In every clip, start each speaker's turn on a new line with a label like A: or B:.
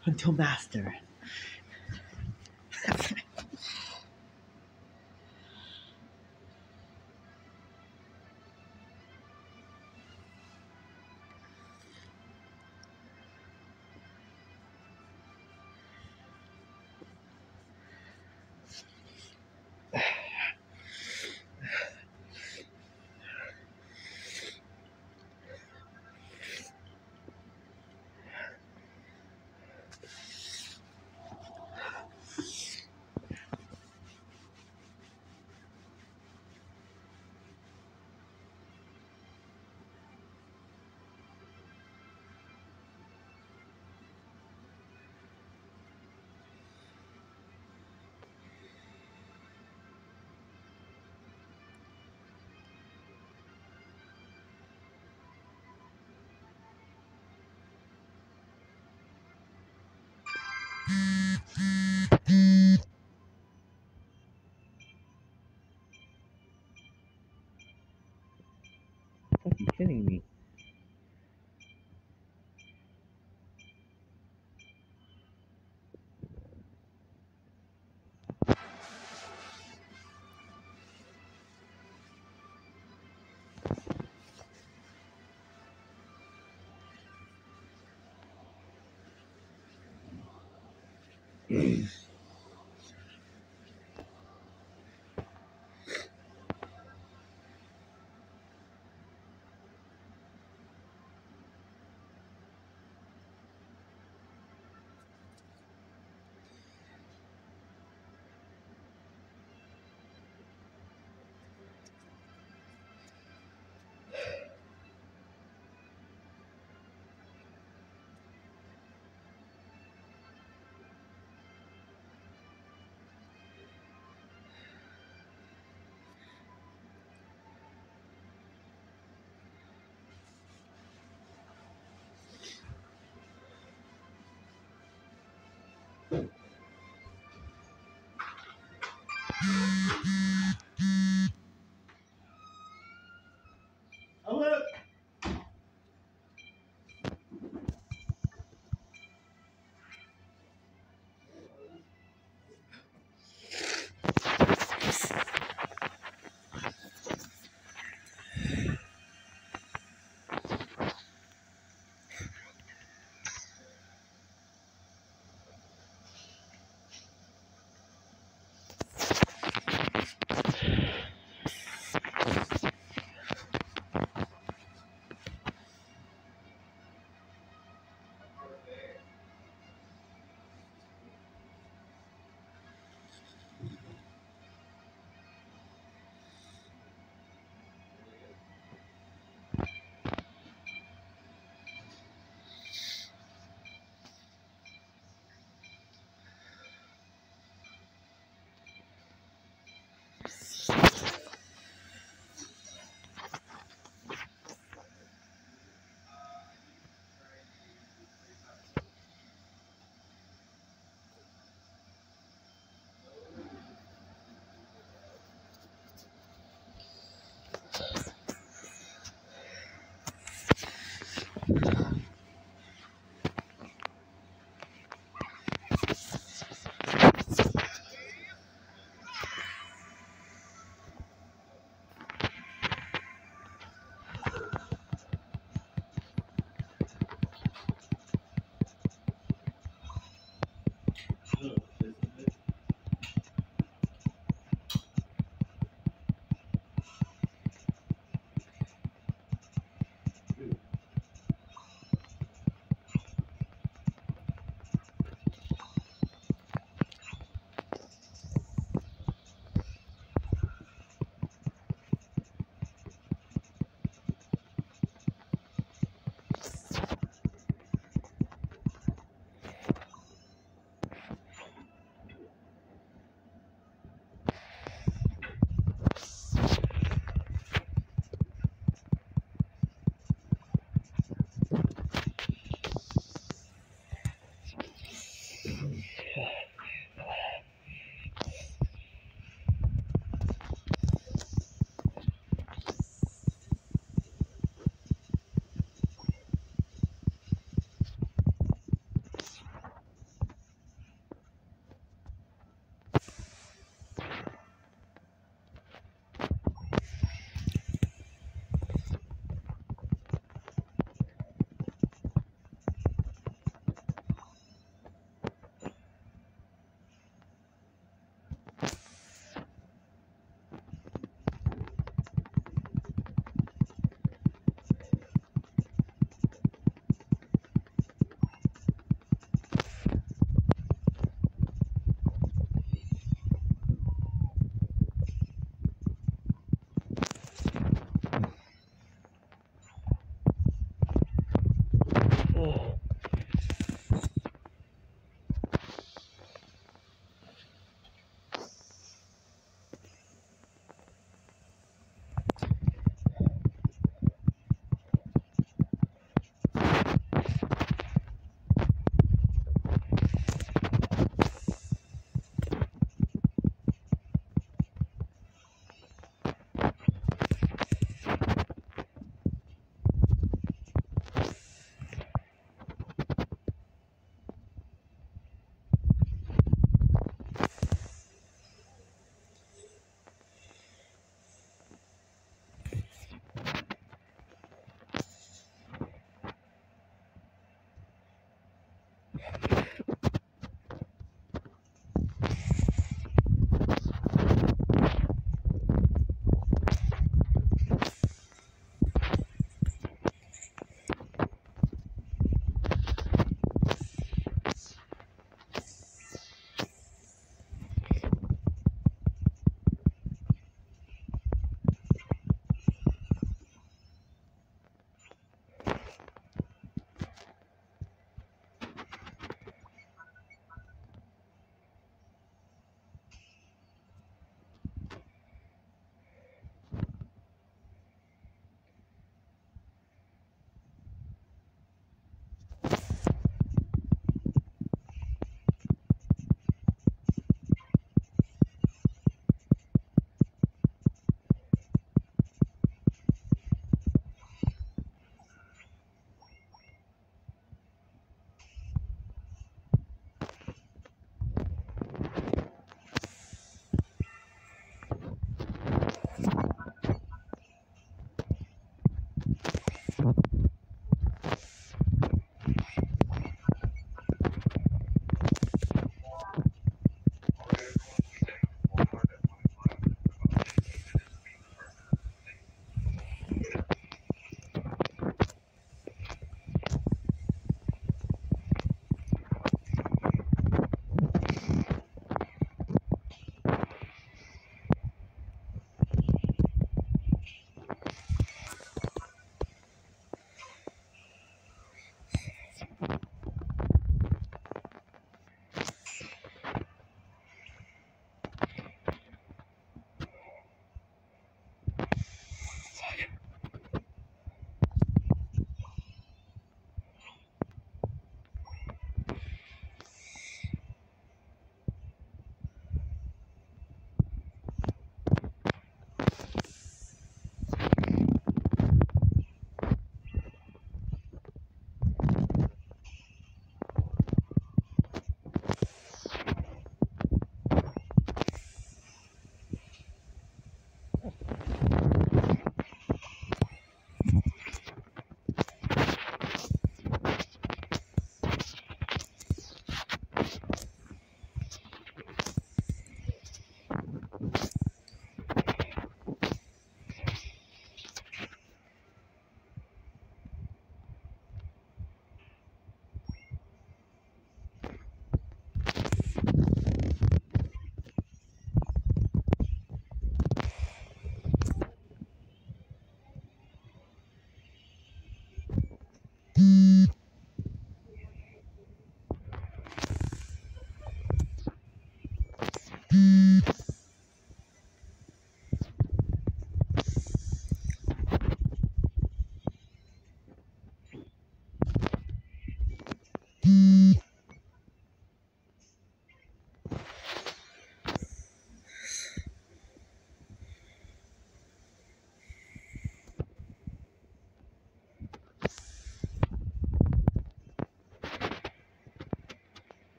A: until master. Are you kidding me?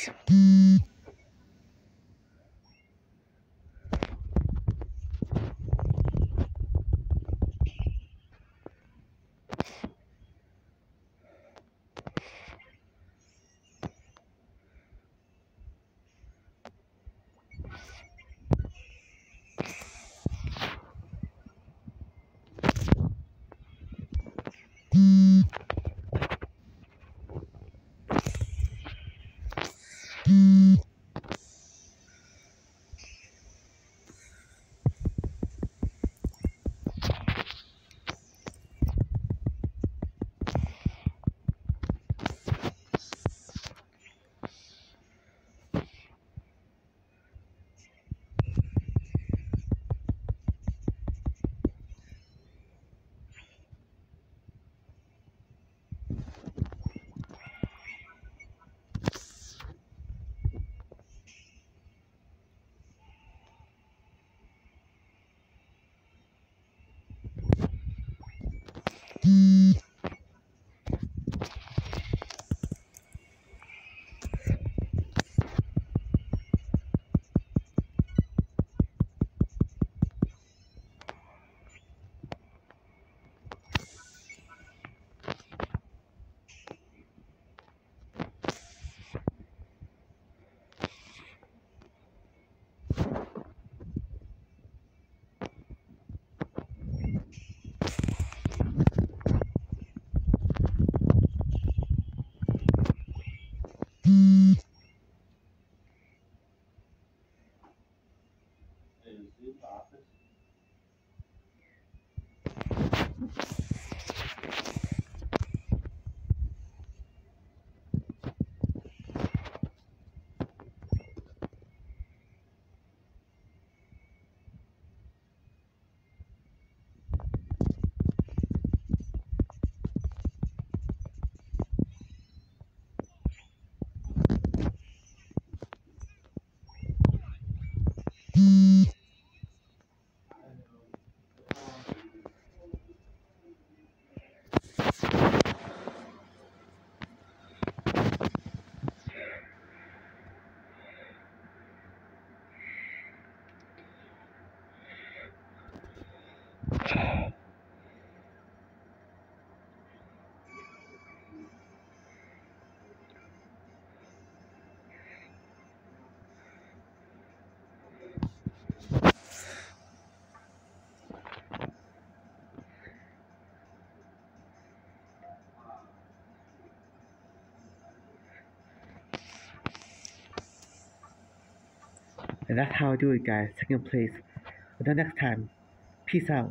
A: And that's how I do it, guys. Second place. Until next time, peace out.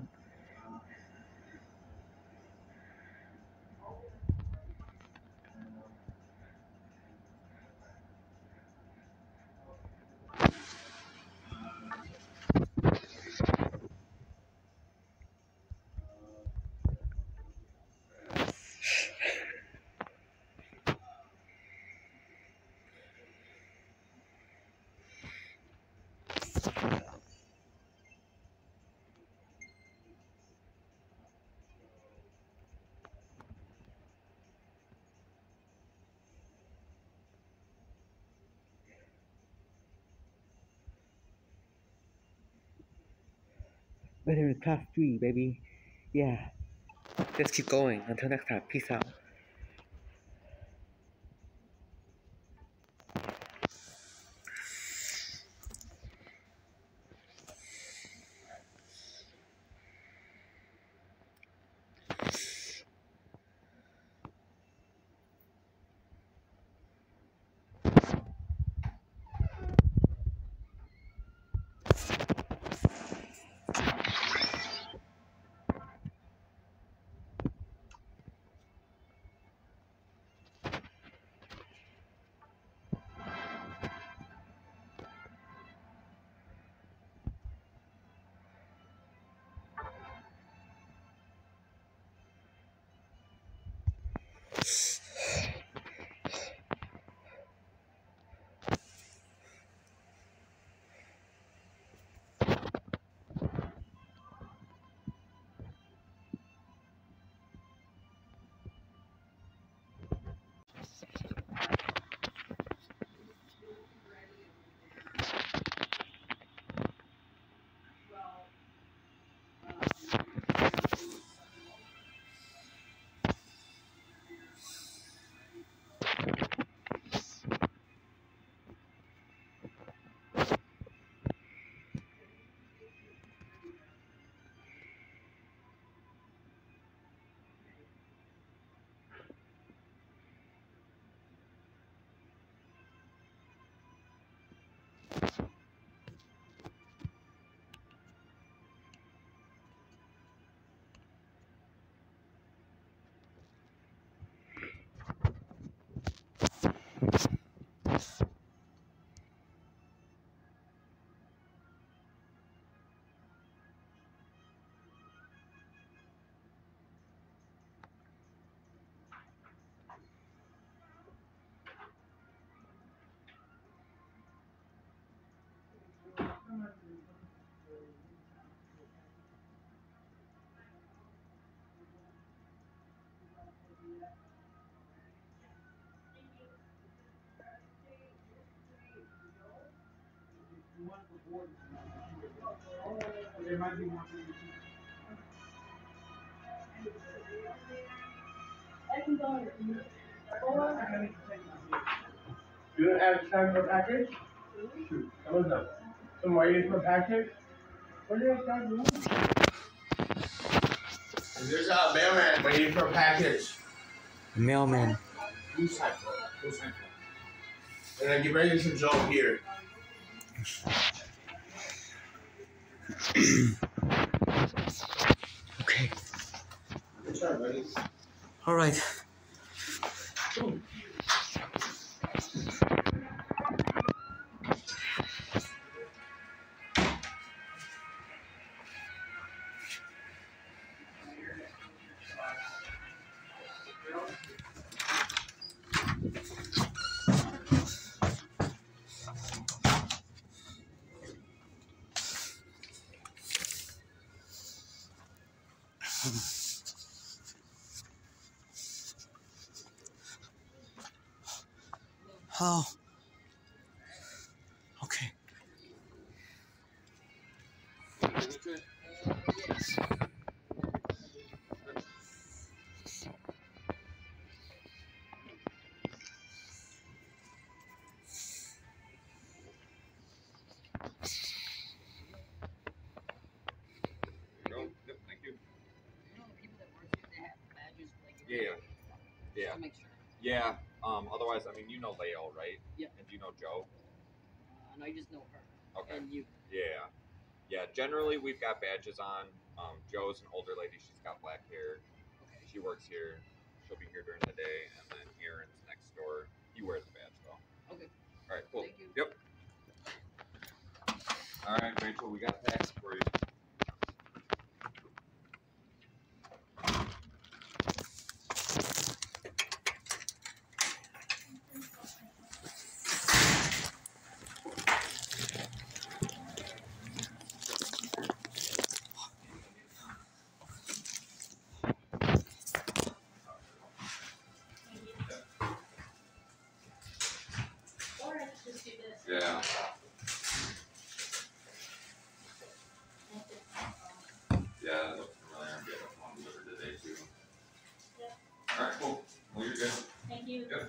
A: Better in class 3, baby. Yeah. Let's keep going. Until next time, peace out.
B: You don't have time for a package? Shoot, come on up. Some waiting for a package? What do you have to do? There's a mailman waiting for a package.
A: Mailman.
B: Who's time for? Who's time for? And then get ready to some Joe here.
A: Okay.
B: Good job, buddy.
A: All right. Oh. Okay.
C: Yep, thank you.
D: You know the people that work here, they have badges like
C: Yeah.
D: Just to make sure.
C: Yeah. Otherwise, I mean, you know Leo, right?
D: Yeah.
C: And do you know Joe?
D: And I just know her.
C: Okay.
D: And you.
C: Yeah. Yeah. Generally, we've got badges on. Joe's an older lady. She's got black hair.
D: Okay.
C: She works here. She'll be here during the day. And then Aaron's next door. He wears a badge though.
D: Okay.
C: All right. Cool.
D: Thank you.
C: Yep. All right, Rachel. We got packs for you.
E: Or I could just do this.
C: Yeah. Yeah, it looks familiar. I'm getting one delivered today too.
E: Yeah.
C: All right, cool. Well, you're good.
E: Thank you.
C: Yep.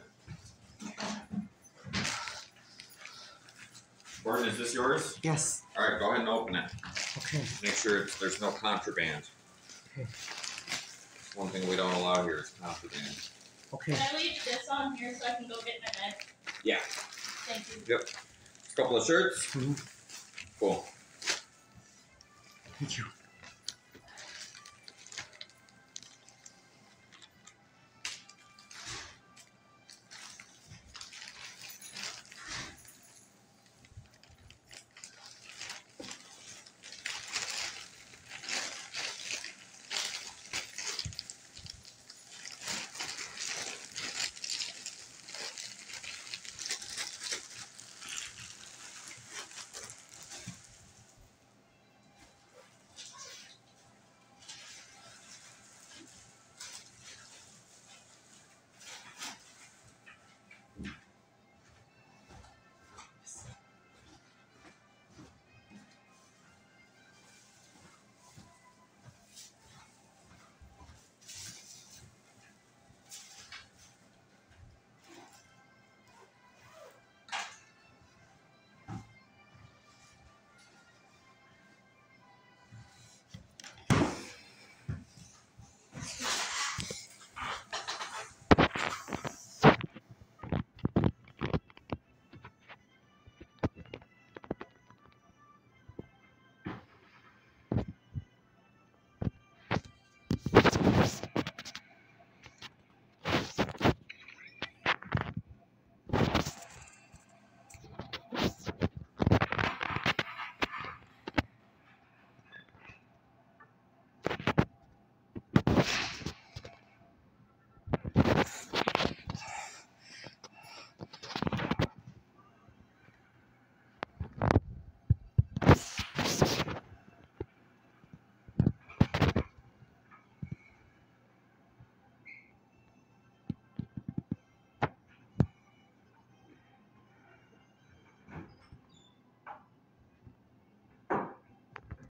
C: Gordon, is this yours?
A: Yes.
C: All right, go ahead and open it.
A: Okay.
C: Make sure there's no contraband.
A: Okay.
C: One thing we don't allow here is contraband.
A: Okay.
E: Can I leave this on here so I can go get my med?
C: Yeah.
E: Thank you.
C: Yep. A couple of shirts.
A: Mhm.
C: Cool.
A: Thank you.